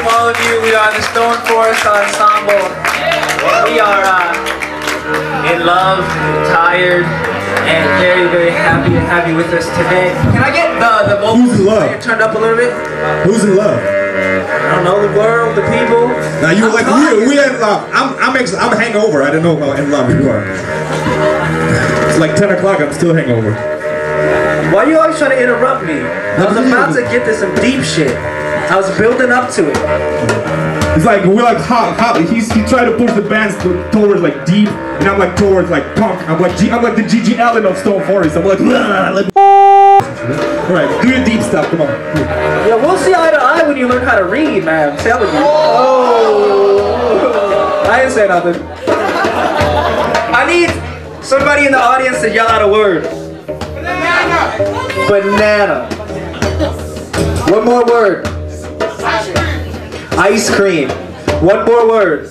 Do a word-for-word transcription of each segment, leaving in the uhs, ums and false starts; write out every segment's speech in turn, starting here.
welcome all of you. We are the Stone Forest Ensemble. We are uh, in love, tired, and very, very happy to have you with us today. Can I get the, the vocals turned up a little bit? Who's in love? I don't know, the world, the people. Now you like, we, we in love. I'm, I'm, ex I'm hangover. I don't know how in love you are. It's like ten o'clock, I'm still hangover. Why are you always trying to interrupt me? I was about to get to some deep shit. I was building up to it. It's like, we're like hot, hot. He's, he tried to push the bands to, towards like deep, and I'm like towards like punk. I'm like, G, I'm like the G G Allen of Stone Forest. I'm like, like alright, do your deep stuff, come on. Yeah, we'll see eye to eye when you learn how to read, man. I'm telling you. Oh. I didn't say nothing. I need somebody in the audience to yell out a word. Banana. Banana. One more word. Ice cream. One more word.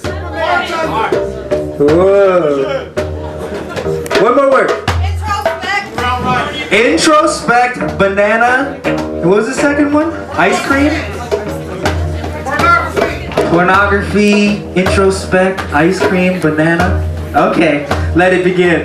Whoa. One more word. Introspect. Introspect. Banana. What was the second one? Ice cream. Pornography. Pornography. Introspect. Ice cream. Banana. Okay. Let it begin.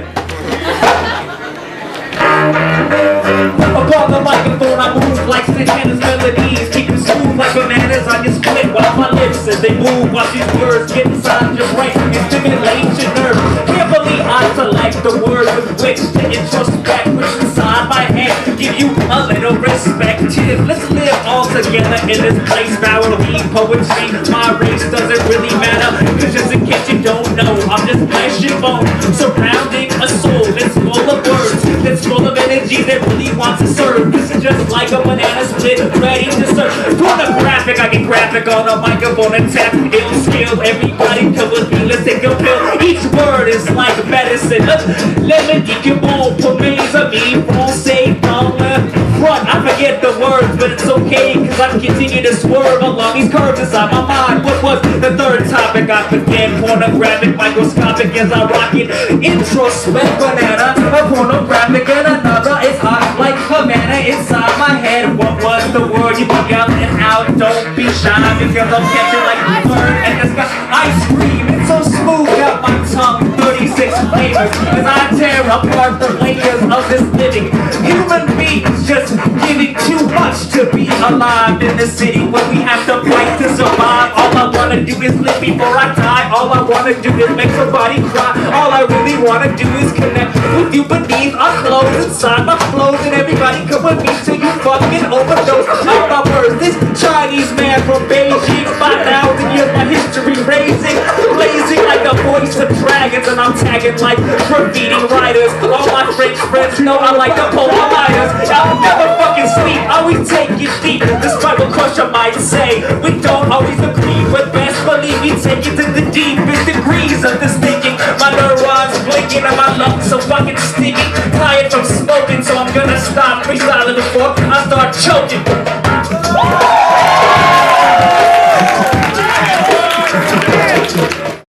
Upon the microphone, I move like Santana's melodies. Keep it smooth like bananas on your split while my lips as they move. Watch these words get inside your brain and stimulate your nerves. Carefully, I select the words with which to introspect, which inside my head to give you a little perspective. Let's live all together in this place. Barrel be poetry. My race doesn't really matter. Cause just in case you don't know, I'm just flesh and bone surrounding a soul that's full of words, that's full of energy that really wants to serve. This is just like a banana split, ready to serve. Pornographic, I get graphic on a microphone and tap ill skill. Everybody come with me, let's take a pill. Each word is like medicine. Let me dig your bone, pour mes amis, français dans le front. I forget the words, but it's okay, cause I continue to swerve along these curves inside my mind. What was the third topic? I forget. Pornographic, microscopic as I rock it. Introspect, banana, a pornographic and another is hot like Havana inside my head. What was the word? You can yell it out, don't be shy, because I'm catching like a bird and the sky. Ice cream, it's so smooth out my tongue, thirty-six flavors, as I tear apart the layers of this living human beings, just giving too much to be alive in this city where we have to fight to survive. All I wanna do is live before I die. All I wanna do is make somebody cry. All I really wanna do is connect with you beneath our clothes, inside my clothes, and everybody come with me till you fucking overdose. All my words, this Chinese man from Beijing, five thousand years my history raising, blazing like the voice of dragons, and I'm tagging like graffiti writers. All my French friends know I like to pull my lighters. I'll never fucking sleep, always take it deep. Despite what Krussia might say, we don't always agree, but best believe we take it to the deepest degrees of this thinking. My neurons blinking and my lungs so fucking sticky. Tired from smoking, so I'm gonna stop freestyling before I start choking.